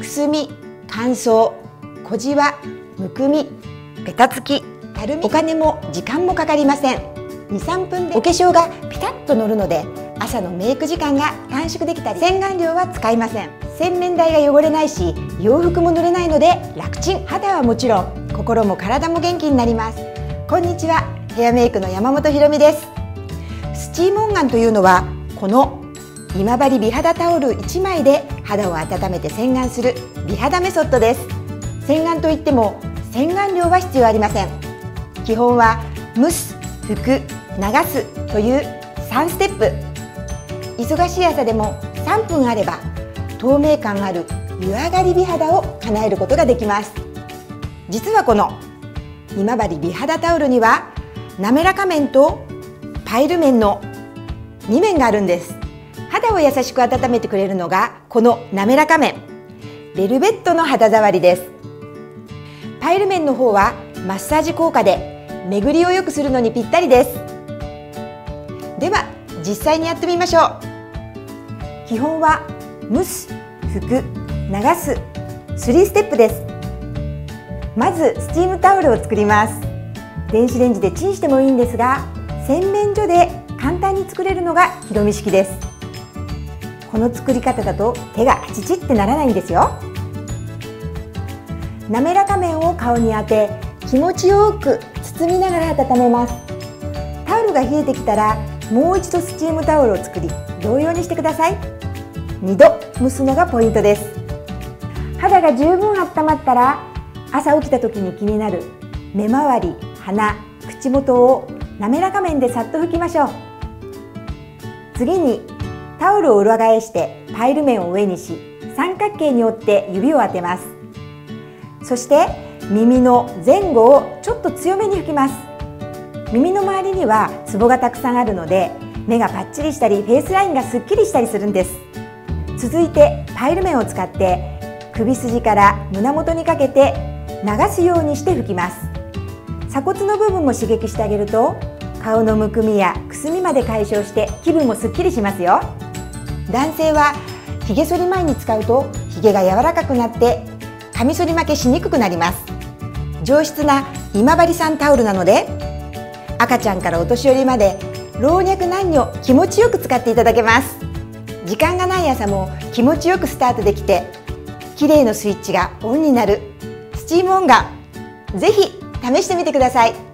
くすみ、乾燥、小じわ、むくみ、ベタつき、たるみ、お金も時間もかかりません。2、3分でお化粧がピタッと乗るので、朝のメイク時間が短縮できたり、洗顔料は使いません。洗面台が汚れないし、洋服も濡れないので楽ちん。肌はもちろん心も体も元気になります。こんにちは、ヘアメイクの山本ひろみです。スチーム温顔というのは、この今治美肌タオル1枚で肌を温めて洗顔する美肌メソッドです。洗顔といっても洗顔料は必要ありません。基本は蒸す、拭く、流すという3ステップ。忙しい朝でも3分あれば透明感ある湯上がり美肌を叶えることができます。実はこの今治美肌タオルには滑らか面とパイル面の2面があるんです。肌を優しく温めてくれるのがこの滑らか面、ベルベットの肌触りです。パイル面の方はマッサージ効果で巡りを良くするのにぴったりです。では実際にやってみましょう。基本は蒸す、拭く、流す3ステップです。まずスチームタオルを作ります。電子レンジでチンしてもいいんですが、洗面所で簡単に作れるのがひろみ式です。この作り方だと手がチチってならないんですよ。滑らか面を顔に当て、気持ちよく包みながら温めます。タオルが冷えてきたらもう一度スチームタオルを作り、同様にしてください。2度蒸すのがポイントです。肌が十分温まったら、朝起きた時に気になる目周り、鼻、口元を滑らか面でさっと拭きましょう。次にタオルを裏返してパイル面を上にし、三角形に折って指を当てます。そして耳の前後をちょっと強めに拭きます。耳の周りにはツボがたくさんあるので、目がパッチリしたりフェイスラインがすっきりしたりするんです。続いてパイル面を使って首筋から胸元にかけて流すようにして拭きます。鎖骨の部分も刺激してあげると、顔のむくみやくすみまで解消して気分もすっきりしますよ。男性はひげ剃り前に使うとひげが柔らかくなってカミソリ負けしにくくなります。上質な今治産タオルなので、赤ちゃんからお年寄りまで老若男女気持ちよく使っていただけます。時間がない朝も気持ちよくスタートできて、綺麗のスイッチがオンになるスチーム温顔、ぜひ試してみてください。